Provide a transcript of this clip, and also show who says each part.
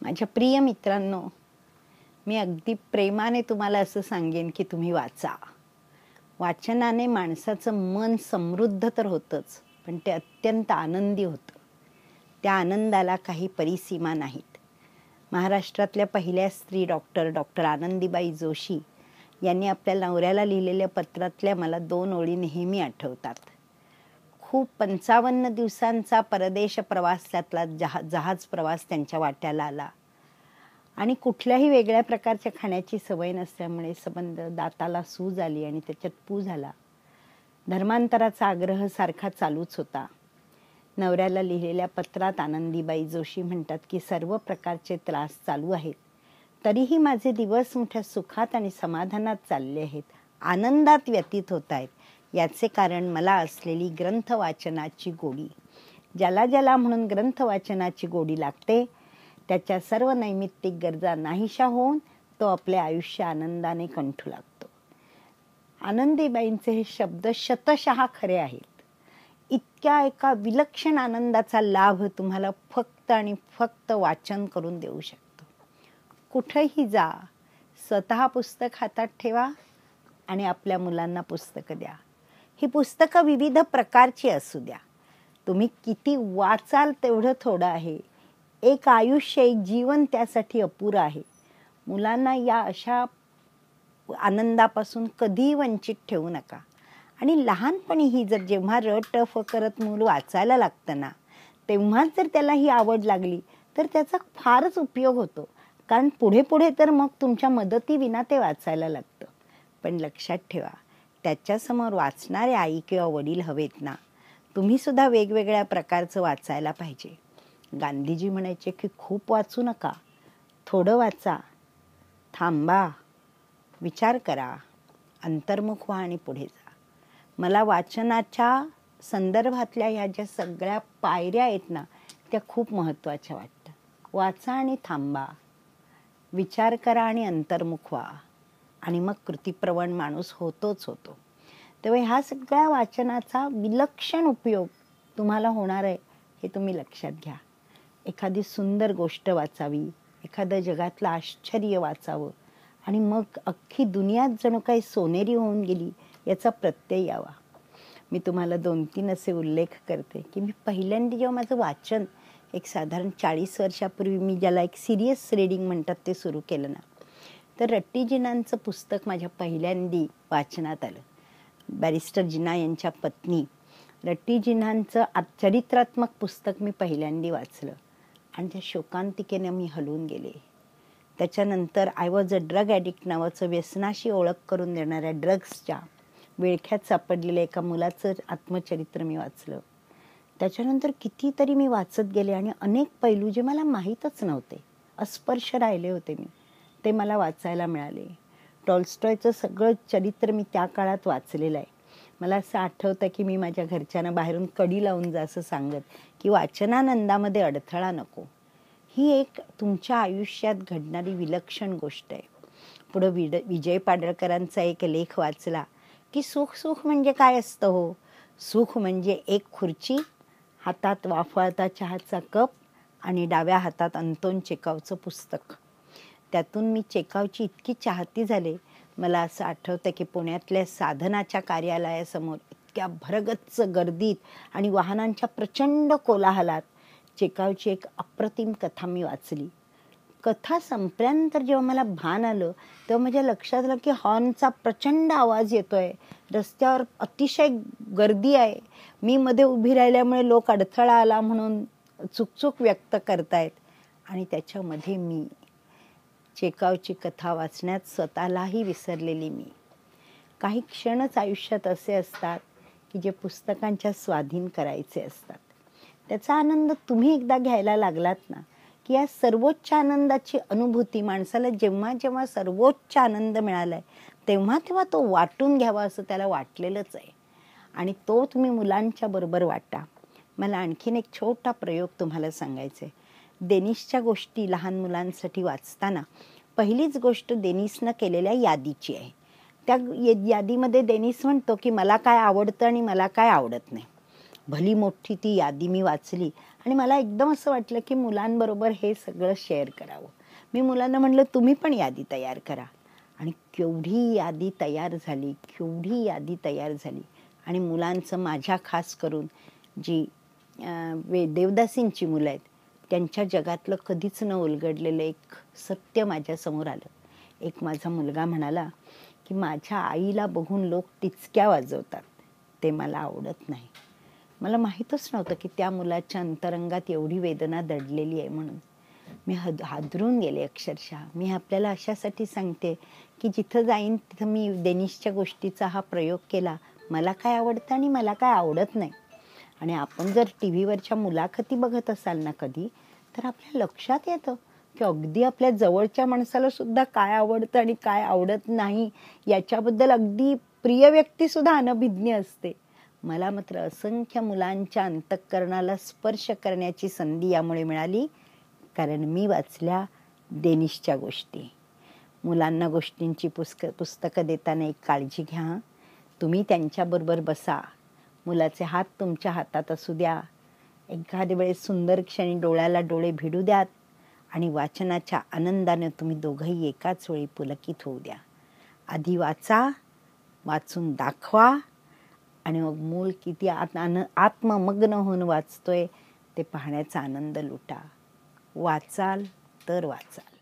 Speaker 1: माझ्या प्रिय मित्रांनो, मी अगदी प्रेमाने तुम्हाला असं सांगेन की तुम्ही वाचा. वाचनाने माणसाचं मन समृद्ध तर होतंच, पण ते अत्यंत आनंदी होतं. त्या आनंदाला काही परिसीमा नाहीत. महाराष्ट्रातल्या पहिल्या स्त्री डॉक्टर आनंदीबाई जोशी यांनी आपल्या नवऱ्याला लिहिलेल्या पत्रातल्या मला 2 ओळी नेहमी आठवतात. खूप 55 दिवसांचा परदेश प्रवास, त्यातला जहाज प्रवास त्यांच्या वाट्याला आला आणि कुठल्याही वेगळ्या प्रकारच्या खाण्याची सवय नसल्यामुळे संबंध दाताला सूज आली आणि त्याच्यात पू झाला. धर्मांतराचा आग्रह सारखा चालूच होता. नवऱ्याला लिहिलेल्या पत्रात आनंदीबाई जोशी म्हणतात की सर्व प्रकारचे त्रास चालू आहेत, तरीही माझे दिवस मोठ्या सुखात आणि समाधानात चालले आहेत, आनंदात व्यतीत होत आहेत. याचे कारण मला असलेली ग्रंथ वाचनाची गोडी. ज्याला ज्याला म्हणून ग्रंथ वाचनाची गोडी लागते, त्याच्या सर्व नैमित्तिक गरजा नाहीशा होऊन तो आपले आयुष्य आनंदाने कंठू लागतो. आनंदीबाईंचे हे शब्द शतशः खरे आहेत. इतक्या एका विलक्षण आनंदाचा लाभ तुम्हाला फक्त आणि फक्त वाचन करून देऊ शकतो. कुठेही जा, स्वतः पुस्तक हातात ठेवा आणि आपल्या मुलांना पुस्तकं द्या. ही पुस्तकं विविध प्रकारची असू द्या. तुम्ही किती वाचाल तेवढं थोडं आहे. एक आयुष्य, एक जीवन त्यासाठी अपुरं आहे. मुलांना या अशा आनंदापासून कधीही वंचित ठेवू नका. आणि लहानपणीही जर जेव्हा रटफ करत मूल वाचायला लागतं ना, तेव्हाच जर त्याला ही आवड लागली तर त्याचा फारच उपयोग होतो. कारण पुढे पुढे तर मग तुमच्या मदतीविना ते वाचायला लागतं. पण लक्षात ठेवा, त्याच्यासमोर वाचणारे आई किंवा वडील हवेत ना. तुम्ही सुद्धा वेगवेगळ्या प्रकारचं वाचायला पाहिजे. गांधीजी म्हणायचे की खूप वाचू नका, थोडं वाचा, थांबा, विचार करा, अंतर्मुख व्हा आणि पुढे जा. मला वाचनाच्या संदर्भातल्या ह्या ज्या सगळ्या पायऱ्या आहेत ना, त्या खूप महत्त्वाच्या वाटतात. वाचा आणि थांबा, विचार करा आणि अंतर्मुख व्हा, आणि मग कृतीप्रवण माणूस होतोच होतो. तेव्हा ह्या सगळ्या वाचनाचा विलक्षण उपयोग तुम्हाला होणार आहे हे तुम्ही लक्षात घ्या. एखादी सुंदर गोष्ट वाचावी, एखादं जगातलं आश्चर्य वाचावं आणि मग अख्खी दुनियात जणू काही सोनेरी होऊन गेली याचा प्रत्यय यावा. मी तुम्हाला 2-3 असे उल्लेख करते की मी पहिल्यांदा जेव्हा माझं वाचन एक साधारण 40 वर्षापूर्वी मी ज्याला एक सिरियस रीडिंग म्हणतात ते सुरू केलं ना, तर रट्टी जिनांचं पुस्तक माझ्या पहिल्यांदी वाचनात आलं. बॅरिस्टर जिना यांच्या पत्नी रट्टी जिनांचं चरित्रात्मक पुस्तक मी पहिल्यांदी वाचलं आणि त्या शोकांतिकेने मी हलून गेले. त्याच्यानंतर I was a drug addict नावाचं व्यसनाशी ओळख करून देणाऱ्या ड्रग्सच्या विळख्यात सापडलेल्या एका मुलाचं आत्मचरित्र मी वाचलं. त्याच्यानंतर कितीतरी मी वाचत गेले आणि अनेक पैलू जे मला माहीतच नव्हते, अस्पर्श राहिले होते मी, ते मला वाचायला मिळाले. टॉल्स्टॉयचं सगळं चरित्र मी त्या काळात वाचलेलं आहे. मला असं आठवतं की मी माझ्या घरच्यांना बाहेरून कडी लावून जा असं सांगत की वाचनानंदामध्ये अडथळा नको. ही एक तुमच्या आयुष्यात घडणारी विलक्षण गोष्ट आहे. पुढं विजय पाडळकरांचा एक लेख वाचला की सुख म्हणजे काय असतं हो. सुख म्हणजे एक खुर्ची, हातात वाफाळता चहाचा कप आणि डाव्या हातात अंतोन चेखवचं पुस्तक. त्यातून मी चेखवची इतकी चाहती झाले. मला असं आठवतं की पुण्यातल्या साधनाच्या कार्यालयासमोर इतक्या भरगच्च गर्दीत आणि वाहनांच्या प्रचंड कोलाहलात चेखवची एक अप्रतिम कथा मी वाचली. कथा संपल्यानंतर जेव्हा मला भान आलं तेव्हा माझ्या लक्षात आलं की हॉर्नचा प्रचंड आवाज येतोय, रस्त्यावर अतिशय गर्दी आहे, मी मध्ये उभी राहिल्यामुळे लोक अडथळा आला म्हणून चुकचुक व्यक्त करतायत, आणि त्याच्यामध्ये मी चेखवची कथा वाचण्यात स्वतःलाही विसरलेली मी. काही क्षणच आयुष्यात असे असतात की जे पुस्तकांच्या स्वाधीन करायचे असतात. त्याचा आनंद तुम्ही एकदा घ्यायला लागलात ना की या सर्वोच्च आनंदाची अनुभूती माणसाला जेव्हा जेव्हा सर्वोच्च आनंद मिळालाय तेव्हा तेव्हा तो वाटून घ्यावा असं त्याला वाटलेलंच आहे, आणि तो तुम्ही मुलांच्या बरोबर वाटा. मला आणखीन एक छोटा प्रयोग तुम्हाला सांगायचा आहे. डेनिसच्या गोष्टी लहान मुलांसाठी वाचताना पहिलीच गोष्ट डेनिसनं केलेल्या यादीची आहे. त्या यादीमध्ये डेनिस म्हणतो की मला काय आवडतं आणि मला काय आवडत नाही. भली मोठी ती यादी मी वाचली आणि मला एकदम असं वाटलं की मुलांबरोबर हे सगळं शेअर करावं. मी मुलांना म्हटलं, तुम्ही पण यादी तयार करा. आणि केवढी यादी तयार झाली, केवढी यादी तयार झाली. आणि मुलांचं माझ्या खास करून जी देवदासींची मुलं आहेत त्यांच्या जगातलं कधीच न उलगडलेलं एक सत्य माझ्यासमोर आलं. एक माझा मुलगा म्हणाला की माझ्या आईला बघून लोक टिचक्या वाजवतात, ते मला आवडत नाही. मला माहीतच नव्हतं की त्या मुलाच्या अंतरंगात एवढी वेदना दडलेली आहे म्हणून. मी हादरून गेले अक्षरशः. मी आपल्याला अशासाठी सांगते की जिथं जाईन तिथं मी डेनिशच्या गोष्टीचा हा प्रयोग केला. मला काय आवडतं आणि मला काय आवडत नाही. आणि आपण जर टी व्हीवरच्या मुलाखती बघत असाल ना कधी, तर आपल्या लक्षात येतं की अगदी आपल्या जवळच्या माणसाला सुद्धा काय आवडतं आणि काय आवडत नाही याच्याबद्दल अगदी प्रिय व्यक्तीसुद्धा अनभिज्ञ असते. मला मात्र असंख्य मुलांच्या अंतःकरणाला स्पर्श करण्याची संधी यामुळे मिळाली, कारण मी वाचल्या डेनिशच्या गोष्टी. मुलांना गोष्टींची पुस्तकं देताना एक काळजी घ्या. तुम्ही त्यांच्याबरोबर बसा. मुलाचे हात तुमच्या हातात असू द्या. एखाद्या वेळेस सुंदर क्षणी डोळ्याला डोळे भिडू द्यात आणि वाचनाच्या आनंदाने तुम्ही दोघंही एकाच वेळी पुलकित होऊ द्या. आधी वाचा, वाचून दाखवा आणि मग मूल किती आत्ममग्न होऊन वाचतोय ते पाहण्याचा आनंद लुटा. वाचाल तर वाचाल.